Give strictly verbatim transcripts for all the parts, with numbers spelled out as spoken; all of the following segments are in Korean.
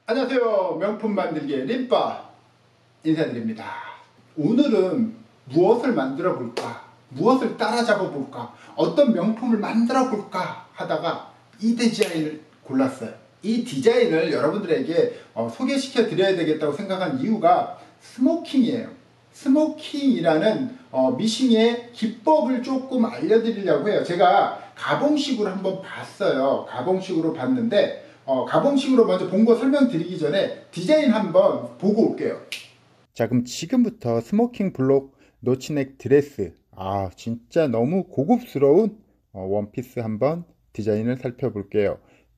안녕하세요. 명품 만들기 림바 인사드립니다. 오늘은 무엇을 만들어 볼까? 무엇을 따라잡아 볼까? 어떤 명품을 만들어 볼까? 하다가 이 디자인을 골랐어요. 이 디자인을 여러분들에게 어, 소개시켜 드려야 되겠다고 생각한 이유가 스모킹이에요. 스모킹이라는 어, 미싱의 기법을 조금 알려드리려고 해요. 제가 가봉식으로 한번 봤어요. 가봉식으로 봤는데 어, 가봉식으로 먼저 본 거 설명드리기 전에 디자인 한번 보고 올게요. 자, 그럼 지금부터 스모킹 블록 노치넥 드레스, 아 진짜 너무 고급스러운 어, 원피스 한번 디자인을 살펴볼게요.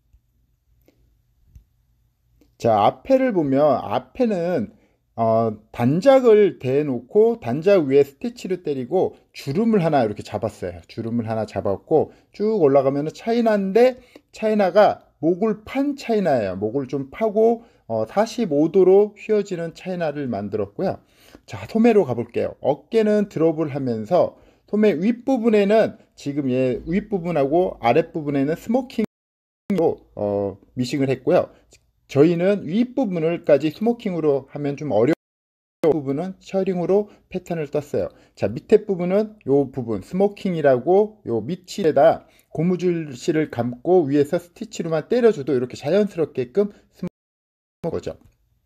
자, 앞에를 보면 앞에는 어, 단작을 대놓고 단작 위에 스티치를 때리고 주름을 하나 이렇게 잡았어요. 주름을 하나 잡았고 쭉 올라가면 차이나인데 차이나가 목을 판 차이나예요. 목을 좀 파고 어, 사십오 도로 휘어지는 차이나를 만들었고요. 자, 소매로 가볼게요. 어깨는 드롭을 하면서 소매 윗부분에는 지금 얘 윗부분하고 아랫부분에는 스모킹으로 어, 미싱을 했고요. 저희는 윗부분을까지 스모킹으로 하면 좀 어려운 부분은 셔링으로 패턴을 떴어요. 자, 밑에 부분은 요 부분 스모킹이라고 요 밑에다 고무줄실을 감고 위에서 스티치로만 때려줘도 이렇게 자연스럽게끔 스모킹 거죠.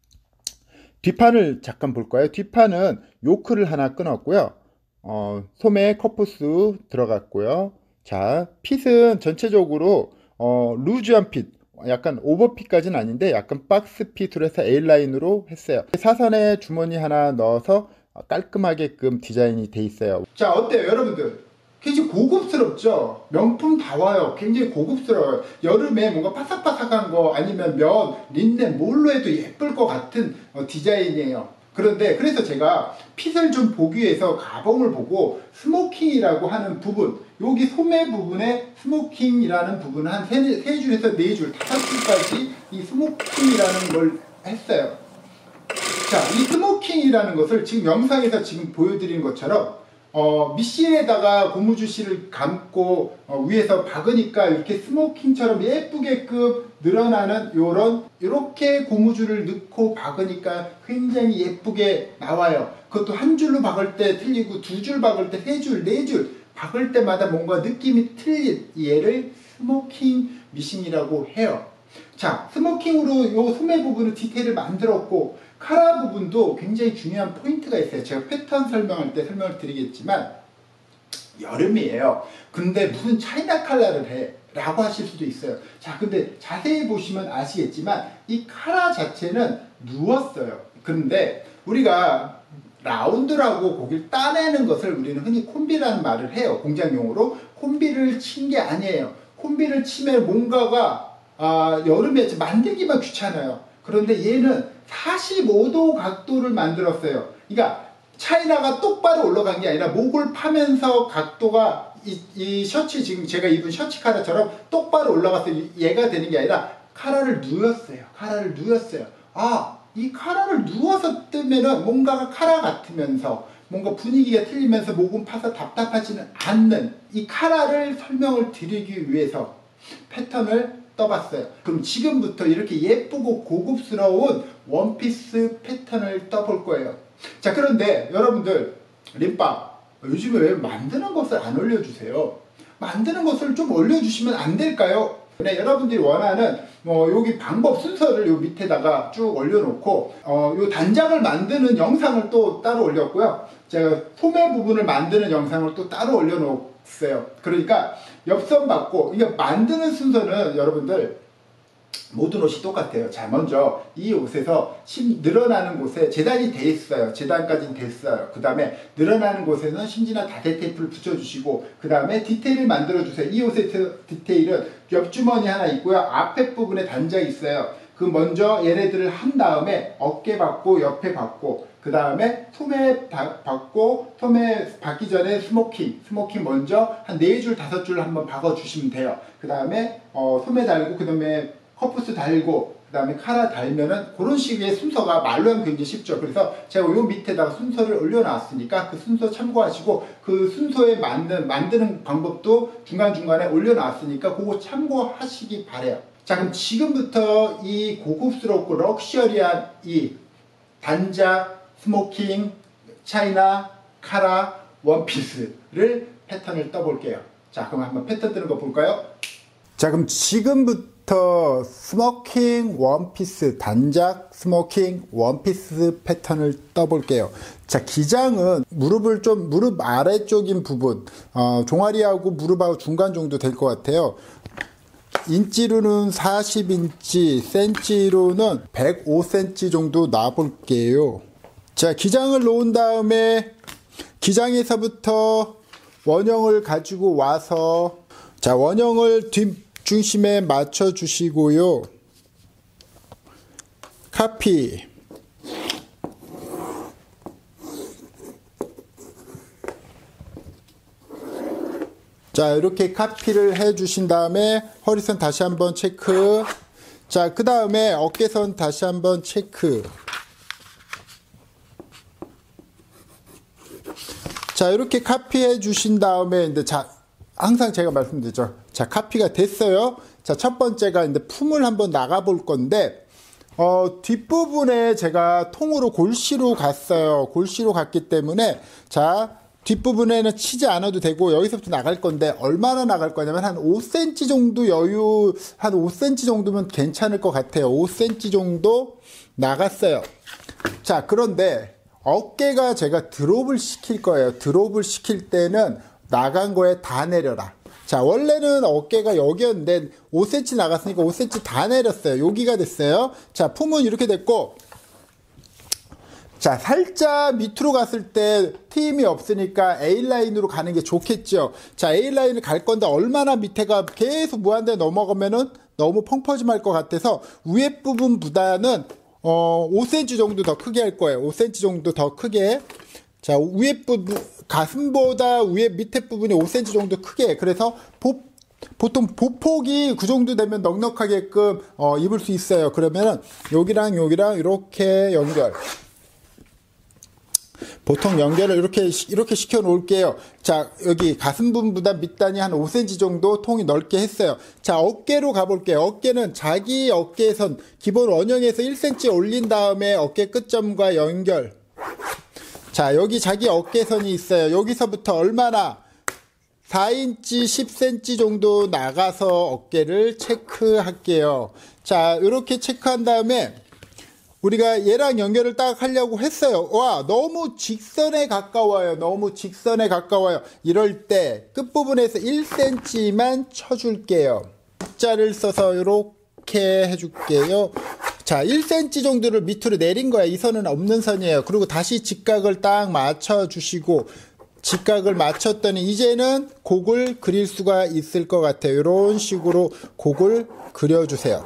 뒷판을 잠깐 볼까요? 뒷판은 요크를 하나 끊었고요. 어, 소매 커프스 들어갔고요. 자, 핏은 전체적으로 어, 루즈한 핏, 약간 오버핏까지는 아닌데 약간 박스 핏으로 해서 A라인으로 했어요. 사선에 주머니 하나 넣어서 깔끔하게끔 디자인이 돼 있어요. 자, 어때요 여러분들? 굉장히 고급스럽죠? 명품 다 와요. 굉장히 고급스러워요. 여름에 뭔가 바삭바삭한 거 아니면 면, 린넨 뭘로 해도 예쁠 것 같은 어, 디자인이에요. 그런데 그래서 제가 핏을 좀 보기 위해서 가봉을 보고 스모킹이라고 하는 부분, 여기 소매 부분에 스모킹이라는 부분을 한 세, 세 줄에서 네 줄, 다섯 줄까지 이 스모킹이라는 걸 했어요. 자, 이 스모킹이라는 것을 지금 영상에서 지금 보여드린 것처럼 어, 밑실에다가 고무줄실을 감고 어, 위에서 박으니까 이렇게 스모킹처럼 예쁘게끔 늘어나는 요런 이렇게 고무줄을 넣고 박으니까 굉장히 예쁘게 나와요. 그것도 한 줄로 박을 때 틀리고 두 줄 박을 때 세 줄, 네 줄 박을 때마다 뭔가 느낌이 틀린 얘를 스모킹 미싱이라고 해요. 자, 스모킹으로 요 소매 부분을 디테일을 만들었고 카라 부분도 굉장히 중요한 포인트가 있어요. 제가 패턴 설명할 때 설명을 드리겠지만 여름이에요. 근데 무슨 차이나 컬러를 해? 라고 하실 수도 있어요. 자, 근데 자세히 보시면 아시겠지만 이 카라 자체는 누웠어요. 그런데 우리가 라운드라고 고기를 따내는 것을 우리는 흔히 콤비라는 말을 해요. 공장용어로 콤비를 친 게 아니에요. 콤비를 치면 뭔가가 아, 여름에 만들기만 귀찮아요. 그런데 얘는 사십오 도 각도를 만들었어요. 그러니까 차이나가 똑바로 올라간 게 아니라 목을 파면서 각도가 이, 이 셔츠 지금 제가 입은 셔츠 카라처럼 똑바로 올라가서 얘가 되는 게 아니라 카라를 누웠어요. 카라를 누웠어요. 아, 이 카라를 누워서 뜨면은 뭔가가 카라 같으면서 뭔가 분위기가 틀리면서 목은 파서 답답하지는 않는 이 카라를 설명을 드리기 위해서 패턴을 떠봤어요. 그럼 지금부터 이렇게 예쁘고 고급스러운 원피스 패턴을 떠볼 거예요. 자, 그런데 여러분들 림바 요즘에 왜 만드는 것을 안 올려주세요? 만드는 것을 좀 올려주시면 안 될까요? 네, 여러분들이 원하는 뭐 여기 방법 순서를 요 밑에다가 쭉 올려놓고 어, 요 단장을 만드는 영상을 또 따로 올렸고요. 제가 소매 부분을 만드는 영상을 또 따로 올려놓았어요. 그러니까 엽선 받고 이게 만드는 순서는 여러분들 모든 옷이 똑같아요. 자, 먼저 이 옷에서 심, 늘어나는 곳에 재단이 돼 있어요. 재단까지는 됐어요. 그 다음에 늘어나는 곳에는 심지나 다대 테이프를 붙여주시고 그 다음에 디테일을 만들어주세요. 이 옷의 디테일은 옆주머니 하나 있고요. 앞에 부분에 단장이 있어요. 그 먼저 얘네들을 한 다음에 어깨 받고 옆에 받고 그 다음에 소매 받고 소매 받기 전에 스모킹 스모킹 먼저 한 네 줄 다섯 줄 한번 박아 주시면 돼요. 그 다음에 어, 소매 달고 그 다음에 커프스 달고 그 다음에 카라 달면은 그런 식의 순서가 말로 하면 굉장히 쉽죠. 그래서 제가 요 밑에다가 순서를 올려놨으니까 그 순서 참고하시고 그 순서에 맞는 만드는 방법도 중간중간에 올려놨으니까 그거 참고하시기 바래요. 자, 그럼 지금부터 이 고급스럽고 럭셔리한 이 단작, 스모킹, 차이나, 카라, 원피스를 패턴을 떠볼게요. 자, 그럼 한번 패턴 뜨는 거 볼까요? 자, 그럼 지금부터 스모킹, 원피스, 단작, 스모킹, 원피스 패턴을 떠볼게요. 자, 기장은 무릎을 좀, 무릎 아래쪽인 부분, 어, 종아리하고 무릎하고 중간 정도 될 것 같아요. 인치로는 사십 인치, 센치로는 백오 센치 정도 놔볼게요. 자, 기장을 놓은 다음에 기장에서부터 원형을 가지고 와서, 자, 원형을 뒷중심에 맞춰 주시고요. 카피. 자, 이렇게 카피를 해 주신 다음에 허리선 다시 한번 체크. 자, 그 다음에 어깨선 다시 한번 체크. 자, 이렇게 카피해 주신 다음에 이제 자, 항상 제가 말씀드리죠. 자, 카피가 됐어요. 자, 첫 번째가 이제 품을 한번 나가 볼 건데, 어, 뒷부분에 제가 통으로 골시로 갔어요. 골시로 갔기 때문에, 자, 뒷부분에는 치지 않아도 되고, 여기서부터 나갈 건데, 얼마나 나갈 거냐면, 한 오 센티미터 정도 여유, 한 오 센티미터 정도면 괜찮을 것 같아요. 오 센티미터 정도 나갔어요. 자, 그런데, 어깨가 제가 드롭을 시킬 거예요. 드롭을 시킬 때는 나간 거에 다 내려라. 자, 원래는 어깨가 여기였는데 오 센티미터 나갔으니까 오 센티미터 다 내렸어요. 여기가 됐어요. 자, 품은 이렇게 됐고, 자, 살짝 밑으로 갔을 때 트임이 없으니까 A라인으로 가는 게 좋겠죠. 자, A라인을 갈 건데 얼마나 밑에가 계속 무한대 넘어가면은 너무 펑퍼짐할 것 같아서 위에 부분보다는 어, 오 센티미터 정도 더 크게 할 거예요. 오 센티미터 정도 더 크게. 자, 위에 부분, 가슴보다 위에 밑에 부분이 오 센티미터 정도 크게. 그래서 보, 보통 보폭이 그 정도 되면 넉넉하게끔 어, 입을 수 있어요. 그러면은 여기랑 여기랑 이렇게 연결. 보통 연결을 이렇게 이렇게 시켜 놓을게요. 자, 여기 가슴 부분보다 밑단이 한 오 센티미터 정도 통이 넓게 했어요. 자, 어깨로 가볼게요. 어깨는 자기 어깨선 기본 원형에서 일 센티미터 올린 다음에 어깨 끝점과 연결. 자, 여기 자기 어깨선이 있어요. 여기서부터 얼마나 사 인치, 십 센티미터 정도 나가서 어깨를 체크할게요. 자, 이렇게 체크한 다음에 우리가 얘랑 연결을 딱 하려고 했어요. 와, 너무 직선에 가까워요. 너무 직선에 가까워요. 이럴 때 끝부분에서 일 센티미터만 쳐줄게요. 자를 써서 이렇게 해줄게요. 자, 일 센티미터 정도를 밑으로 내린 거야. 이 선은 없는 선이에요. 그리고 다시 직각을 딱 맞춰주시고, 직각을 맞췄더니 이제는 곡을 그릴 수가 있을 것 같아요. 이런 식으로 곡을 그려주세요.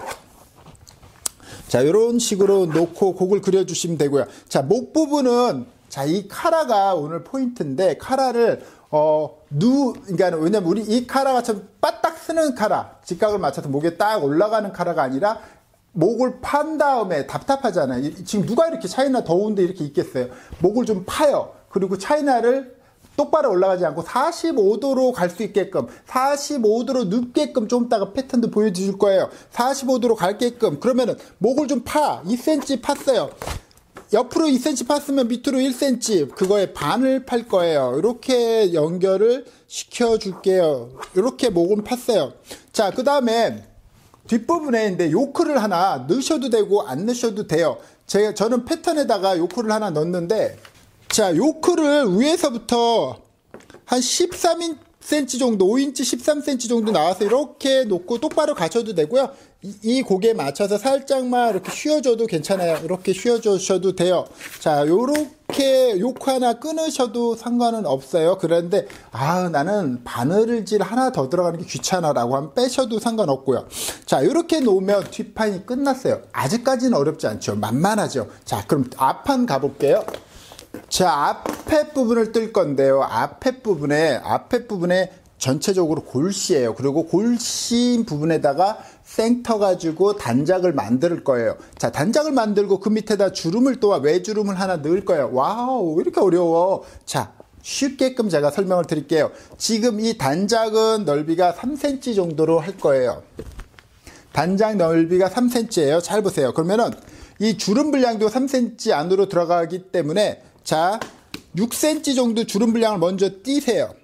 자, 이런 식으로 놓고 곡을 그려주시면 되고요. 자, 목 부분은, 자, 이 카라가 오늘 포인트인데, 카라를, 어, 누, 그러니까, 왜냐면 우리 이 카라가 참 빠딱 쓰는 카라, 직각을 맞춰서 목에 딱 올라가는 카라가 아니라, 목을 판 다음에 답답하잖아요. 지금 누가 이렇게 차이나 더운데 이렇게 있겠어요? 목을 좀 파요. 그리고 차이나를 똑바로 올라가지 않고 사십오 도로 갈 수 있게끔, 사십오 도로 눕게끔 좀 이따가 패턴도 보여줄 거예요. 사십오 도로 갈게끔. 그러면은 목을 좀 파. 이 센티미터 팠어요. 옆으로 이 센티미터 팠으면 밑으로 일 센티미터. 그거의 반을 팔 거예요. 이렇게 연결을 시켜줄게요. 이렇게 목은 팠어요. 자, 그 다음에 뒷부분에 이제 요크를 하나 넣으셔도 되고 안 넣으셔도 돼요. 제가, 저는 패턴에다가 요크를 하나 넣었는데, 자, 요크를 위에서부터 한 십삼 센티미터 정도, 오 인치 십삼 센티미터 정도 나와서 이렇게 놓고 똑바로 가셔도 되고요. 이, 이 곡에 맞춰서 살짝만 이렇게 휘어줘도 괜찮아요. 이렇게 휘어주셔도 돼요. 자, 요렇게 요크 하나 끊으셔도 상관은 없어요. 그런데, 아, 나는 바늘질 하나 더 들어가는 게 귀찮아라고 하면 빼셔도 상관없고요. 자, 요렇게 놓으면 뒷판이 끝났어요. 아직까지는 어렵지 않죠. 만만하죠. 자, 그럼 앞판 가볼게요. 자, 앞에 부분을 뜰 건데요. 앞에 부분에, 앞에 부분에 전체적으로 골시예요. 그리고 골시인 부분에다가 생터 가지고 단작을 만들 거예요. 자, 단작을 만들고 그 밑에다 주름을 또 외주름을 하나 넣을 거예요. 와우, 왜 이렇게 어려워? 자, 쉽게끔 제가 설명을 드릴게요. 지금 이 단작은 넓이가 삼 센티미터 정도로 할 거예요. 단장 넓이가 삼 센티미터예요. 잘 보세요. 그러면은 이 주름 분량도 삼 센티미터 안으로 들어가기 때문에 자, 육 센티미터 정도 주름 분량을 먼저 띄세요.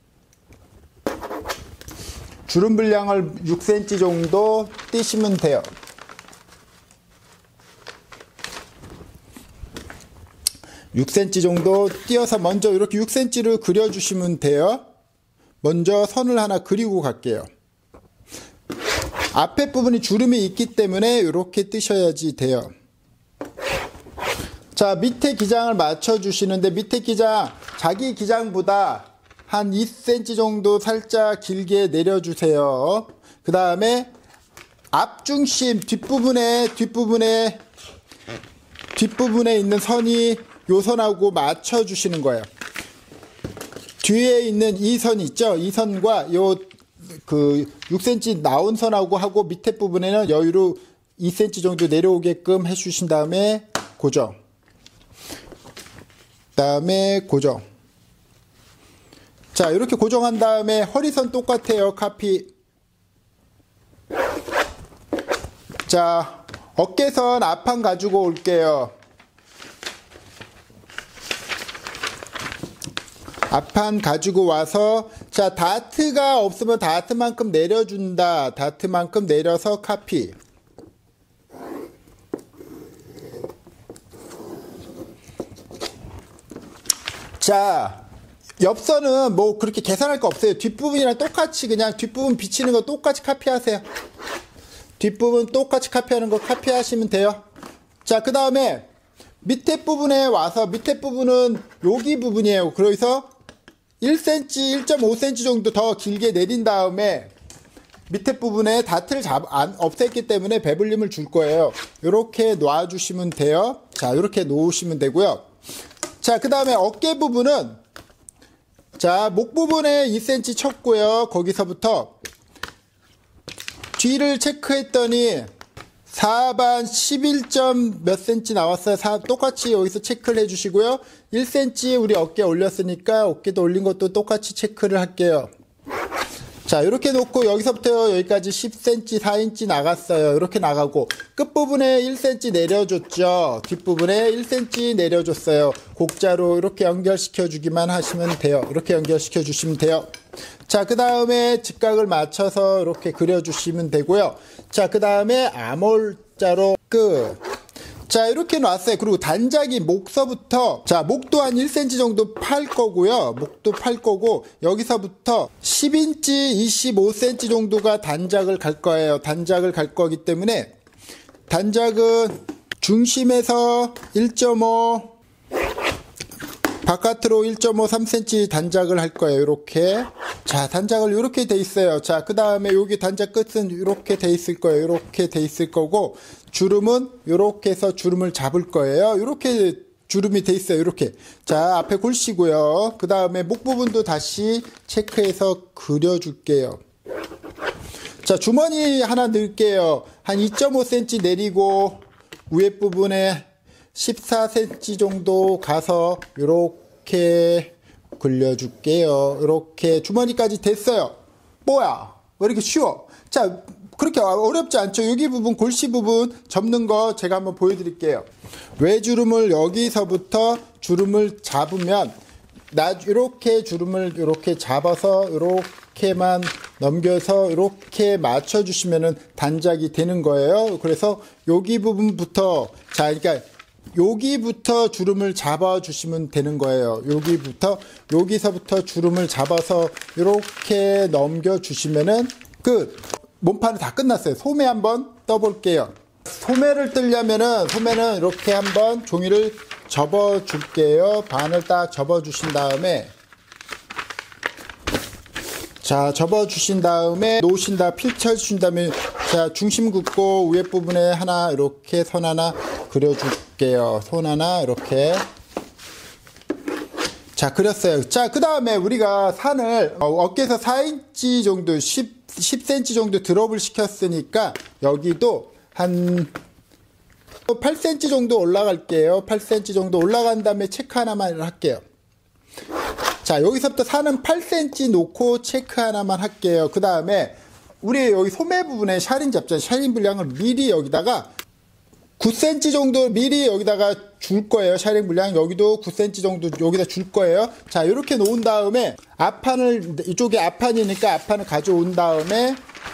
주름 분량을 육 센티미터 정도 띄시면 돼요. 육 센티미터 정도 띄어서 먼저 이렇게 육 센티미터를 그려주시면 돼요. 먼저 선을 하나 그리고 갈게요. 앞에 부분이 주름이 있기 때문에 이렇게 뜨셔야지 돼요. 자, 밑에 기장을 맞춰주시는데 밑에 기장, 자기 기장보다 한 이 센티미터 정도 살짝 길게 내려주세요. 그 다음에 앞중심 뒷부분에 뒷부분에 뒷부분에 있는 선이 요 선하고 맞춰주시는 거예요. 뒤에 있는 이 선 있죠? 이 선과 요 그 육 센티미터 나온 선하고 하고 밑에 부분에는 여유로 이 센티미터 정도 내려오게끔 해주신 다음에 고정. 다음에 고정. 자, 이렇게 고정한 다음에 허리선 똑같아요. 카피. 자, 어깨선 앞판 가지고 올게요. 앞판 가지고 와서 자, 다트가 없으면 다트만큼 내려준다. 다트만큼 내려서 카피. 자, 옆선은 뭐 그렇게 계산할 거 없어요. 뒷부분이랑 똑같이 그냥 뒷부분 비치는 거 똑같이 카피하세요. 뒷부분 똑같이 카피하는 거 카피하시면 돼요. 자, 그 다음에 밑에 부분에 와서 밑에 부분은 여기 부분이에요. 그래서 일 센티미터, 일 점 오 센티미터 정도 더 길게 내린 다음에 밑에 부분에 다트를 잡, 안, 없앴기 때문에 배불림을 줄 거예요. 이렇게 놔주시면 돼요. 자, 이렇게 놓으시면 되고요. 자, 그 다음에 어깨 부분은 자, 목 부분에 이 센티미터 쳤고요. 거기서부터 뒤를 체크했더니 사반 십일 점 몇 센치 나왔어요. 사, 똑같이 여기서 체크를 해주시고요. 일 센티미터 우리 어깨 올렸으니까 어깨도 올린 것도 똑같이 체크를 할게요. 자, 이렇게 놓고 여기서부터 여기까지 십 센티미터, 사 인치 나갔어요. 이렇게 나가고 끝부분에 일 센티미터 내려줬죠. 뒷부분에 일 센티미터 내려줬어요. 곡자로 이렇게 연결시켜 주기만 하시면 돼요. 이렇게 연결시켜 주시면 돼요. 자, 그 다음에 직각을 맞춰서 이렇게 그려주시면 되고요. 자, 그 다음에 암홀자로 끝. 자, 이렇게 놨어요. 그리고 단작이 목서부터 자, 목도 한 일 센티미터 정도 팔 거고요. 목도 팔 거고 여기서부터 십 인치, 이십오 센티미터 정도가 단작을 갈 거예요. 단작을 갈 거기 때문에 단작은 중심에서 일 점 오 바깥으로 일 점 오, 삼 센티미터 단작을 할 거예요. 이렇게. 자, 단작을 이렇게 돼 있어요. 자, 그 다음에 여기 단작 끝은 이렇게 돼 있을 거예요. 이렇게 돼 있을 거고 주름은 이렇게 해서 주름을 잡을 거예요. 이렇게 주름이 돼 있어요. 이렇게. 자, 앞에 골시고요. 그 다음에 목 부분도 다시 체크해서 그려줄게요. 자, 주머니 하나 넣을게요. 한 이 점 오 센티미터 내리고 위에 부분에 십사 센티미터 정도 가서 이렇게 굴려줄게요. 이렇게 주머니까지 됐어요. 뭐야? 왜 이렇게 쉬워? 자, 그렇게 어렵지 않죠? 여기 부분, 골시 부분 접는 거 제가 한번 보여드릴게요. 외주름을 여기서부터 주름을 잡으면 나 이렇게 주름을 이렇게 잡아서 이렇게만 넘겨서 이렇게 맞춰주시면은 단작이 되는 거예요. 그래서 여기 부분부터 자, 그러니까 여기부터 주름을 잡아 주시면 되는 거예요. 여기부터 여기서부터 주름을 잡아서 이렇게 넘겨 주시면은 끝. 몸판은 다 끝났어요. 소매 한번 떠 볼게요. 소매를 뜨려면은 소매는 이렇게 한번 종이를 접어 줄게요. 반을 딱 접어 주신 다음에 자, 접어 주신 다음에 놓으신다 펼쳐 주신 다음에 자, 중심 긋고 위에 부분에 하나 이렇게 선 하나 그려 줄게요. 손 하나 이렇게. 자, 그렸어요. 자, 그 다음에 우리가 산을 어, 어깨에서 사 인치 정도 십, 십 센티미터 정도 드롭을 시켰으니까 여기도 한 팔 센티미터 정도 올라갈게요. 팔 센티미터 정도 올라간 다음에 체크 하나만 할게요. 자, 여기서부터 산은 팔 센티미터 놓고 체크 하나만 할게요. 그 다음에 우리 여기 소매 부분에 샤링 잡잖아요. 샤링 분량을 미리 여기다가 구 센티미터 정도 미리 여기다가 줄 거예요. 샤링 분량 여기도 구 센티미터 정도 여기다 줄 거예요. 자, 이렇게 놓은 다음에 앞판을 이쪽에 앞판이니까 앞판을 가져온 다음에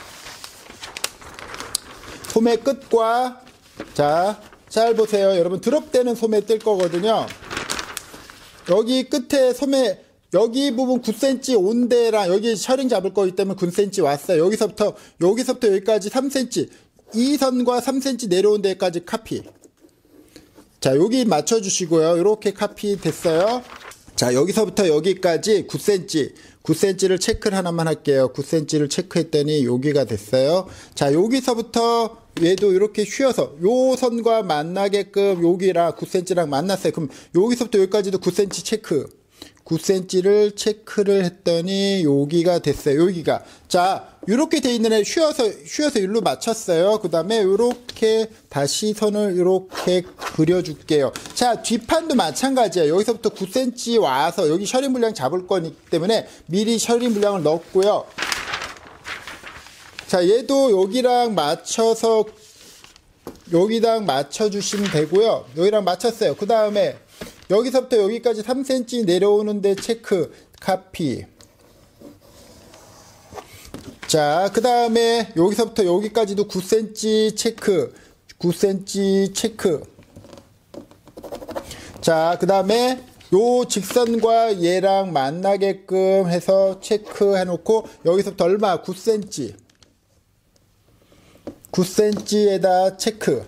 소매 끝과 자, 잘 보세요. 여러분 드롭되는 소매 뜰 거거든요. 여기 끝에 소매 여기 부분 구 센티미터 온 데랑 여기 셔링 잡을 거기 때문에 구 센티미터 왔어요. 여기서부터 여기서부터 여기까지 삼 센티미터 이 선과 삼 센티미터 내려온 데까지 카피. 자, 여기 맞춰 주시고요. 이렇게 카피 됐어요. 자, 여기서부터 여기까지 구 센티미터 구 센티미터를 체크를 하나만 할게요. 구 센티미터를 체크했더니 여기가 됐어요. 자, 여기서부터 얘도 이렇게 휘어서 요 선과 만나게끔 여기랑 구 센티미터랑 만났어요. 그럼 여기서부터 여기까지도 구 센티미터 체크. 구 센티미터를 체크를 했더니 여기가 됐어요. 여기가. 자, 이렇게 돼 있는 애 휘어서 휘어서 일로 맞췄어요. 그다음에 이렇게 다시 선을 이렇게 그려 줄게요. 자, 뒷판도 마찬가지예요. 여기서부터 구 센티미터 와서 여기 셔링 분량 잡을 거기 때문에 미리 셔링 분량을 넣었고요. 자, 얘도 여기랑 맞춰서 여기랑 맞춰 주시면 되고요. 여기랑 맞췄어요. 그다음에 여기서부터 여기까지 삼 센티미터 내려오는데 체크, 카피. 자, 그 다음에 여기서부터 여기까지도 구 센티미터 체크, 구 센티미터 체크. 자, 그 다음에 요 직선과 얘랑 만나게끔 해서 체크 해놓고 여기서부터 얼마? 구 센티미터. 구 센티미터에다 체크.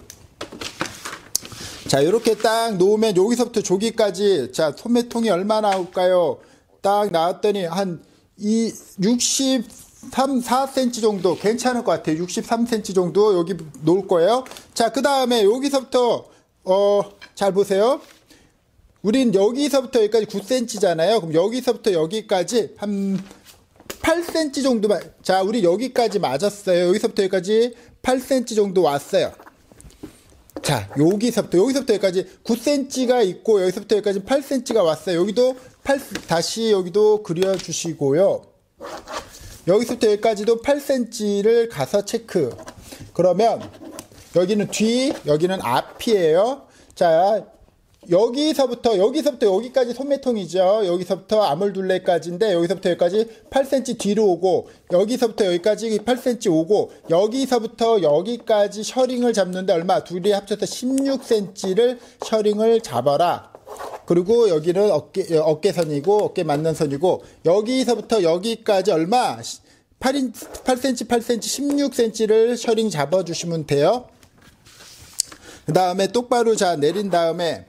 자, 이렇게 딱 놓으면 여기서부터 저기까지 자, 소매통이 얼마 나올까요? 딱 나왔더니 한 이 육십삼, 사 센티미터 정도 괜찮을 것 같아요. 육십삼 센티미터 정도 여기 놓을 거예요. 자, 그 다음에 여기서부터 어, 잘 보세요. 우린 여기서부터 여기까지 구 센티미터잖아요. 그럼 여기서부터 여기까지 한 팔 센티미터 정도만. 자, 우리 여기까지 맞았어요. 여기서부터 여기까지 팔 센티미터 정도 왔어요. 자, 여기서부터 여기서부터 여기까지 구 센티미터가 있고 여기서부터 여기까지 팔 센티미터가 왔어요. 여기도 팔 다시 여기도 그려 주시고요. 여기서부터 여기까지도 팔 센티미터를 가서 체크. 그러면 여기는 뒤, 여기는 앞이에요. 자, 여기서부터 여기서부터 여기까지 소매통이죠. 여기서부터 아몰둘레까지인데 여기서부터 여기까지 팔 센티미터 뒤로 오고 여기서부터 여기까지 팔 센티미터 오고 여기서부터 여기까지 셔링을 잡는데 얼마? 둘이 합쳐서 십육 센티미터를 셔링을 잡아라. 그리고 여기는 어깨, 어깨선이고 어깨 맞는 선이고 여기서부터 여기까지 얼마? 팔 센티미터, 팔 센티미터, 팔 센티미터, 십육 센티미터를 셔링 잡아주시면 돼요. 그 다음에 똑바로 자 내린 다음에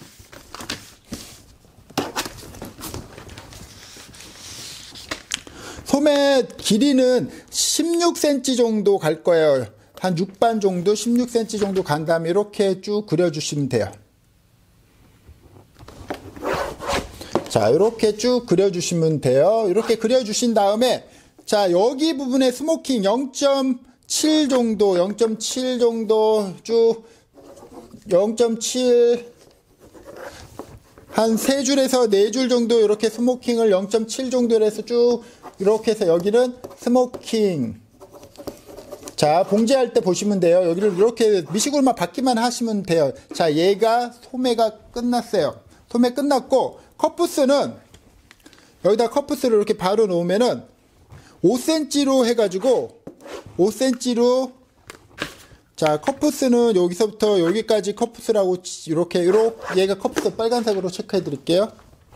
소매 길이는 십육 센티미터 정도 갈 거예요. 한 육 반 정도, 십육 센티미터 정도 간 다음에 이렇게 쭉 그려주시면 돼요. 자, 이렇게 쭉 그려주시면 돼요. 이렇게 그려주신 다음에 자, 여기 부분에 스모킹 영 점 칠 정도, 영 점 칠 정도 쭉 영 점 칠 한 세 줄에서 네 줄 정도 이렇게 스모킹을 영 점 칠 정도로 해서 쭉 이렇게 해서 여기는 스모킹. 자, 봉제할 때 보시면 돼요. 여기를 이렇게 미시골만 받기만 하시면 돼요. 자, 얘가 소매가 끝났어요. 소매 끝났고 컵부스는 여기다 컵부스를 이렇게 바로 놓으면은 오 센티미터로 해가지고 오 센티미터로 자, 컵부스는 여기서부터 여기까지 컵부스라고 이렇게 이렇게 얘가 컵부스 빨간색으로 체크해 드릴게요.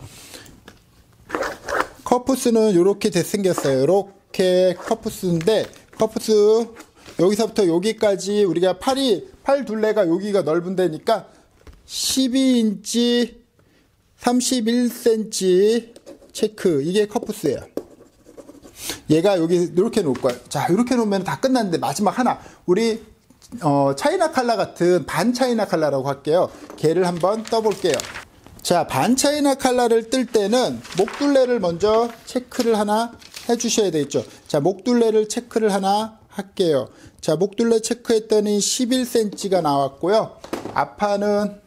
컵부스는 이렇게 생겼어요. 이렇게 컵부스인데 컵부스 여기서부터 여기까지 우리가 팔이 팔 둘레가 여기가 넓은 데니까 십이 인치 삼십일 센티미터 체크. 이게 컵부스예요. 얘가 여기 이렇게 놓을 거예요. 자, 이렇게 놓으면 다 끝났는데 마지막 하나 우리 어, 차이나 칼라 같은 반 차이나 칼라라고 할게요. 걔를 한번 떠볼게요. 자, 반 차이나 칼라를 뜰 때는 목둘레를 먼저 체크를 하나 해주셔야 되겠죠. 자, 목둘레를 체크를 하나 할게요. 자, 목둘레 체크했더니 십일 센티미터가 나왔고요. 앞판은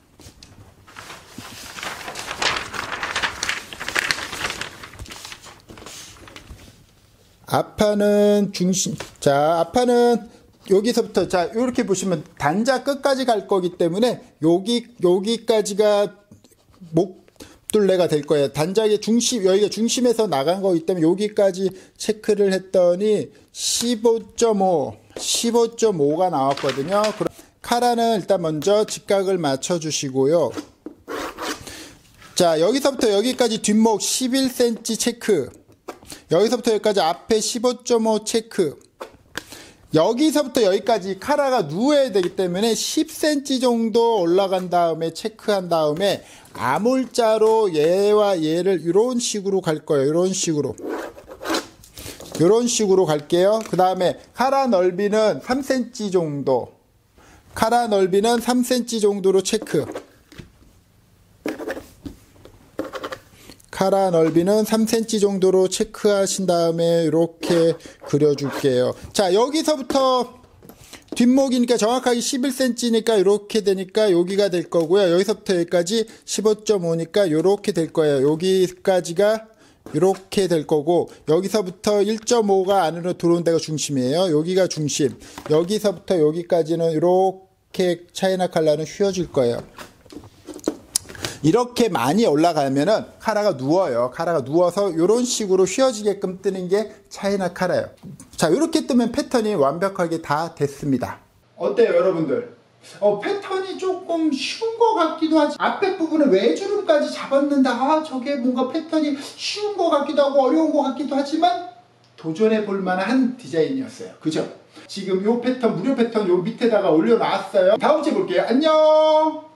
앞판은 중심, 자, 앞판은 여기서부터, 자, 이렇게 보시면 단자 끝까지 갈 거기 때문에 여기, 여기까지가 목둘레가 될 거예요. 단자의 중심, 여기가 중심에서 나간 거기 때문에 여기까지 체크를 했더니 십오 점 오, 십오 점 오가 나왔거든요. 그럼 카라는 일단 먼저 직각을 맞춰 주시고요. 자, 여기서부터 여기까지 뒷목 십일 센티미터 체크. 여기서부터 여기까지 앞에 십오 점 오 체크. 여기서부터 여기까지 카라가 누워야 되기 때문에 십 센티미터 정도 올라간 다음에 체크한 다음에 아물자로 얘와 얘를 이런 식으로 갈 거예요. 이런 식으로. 이런 식으로 갈게요. 그 다음에 카라 넓이는 삼 센티미터 정도. 카라 넓이는 삼 센티미터 정도로 체크. 카라 넓이는 삼 센티미터 정도로 체크하신 다음에 이렇게 그려줄게요. 자, 여기서부터 뒷목이니까 정확하게 십일 센티미터니까 이렇게 되니까 여기가 될 거고요. 여기서부터 여기까지 십오 점 오니까 이렇게 될 거예요. 여기까지가 이렇게 될 거고, 여기서부터 일 점 오가 안으로 들어온 데가 중심이에요. 여기가 중심. 여기서부터 여기까지는 이렇게 차이나 칼라는 휘어질 거예요. 이렇게 많이 올라가면은 카라가 누워요. 카라가 누워서 이런 식으로 휘어지게끔 뜨는 게 차이나 카라예요. 자, 이렇게 뜨면 패턴이 완벽하게 다 됐습니다. 어때요, 여러분들? 어, 패턴이 조금 쉬운 것 같기도 하지. 앞에 부분에 외주름까지 잡았는데, 아, 저게 뭔가 패턴이 쉬운 것 같기도 하고 어려운 것 같기도 하지만 도전해 볼 만한 디자인이었어요. 그죠? 지금 요 패턴, 무료 패턴 요 밑에다가 올려놨어요. 다음 주에 볼게요. 안녕!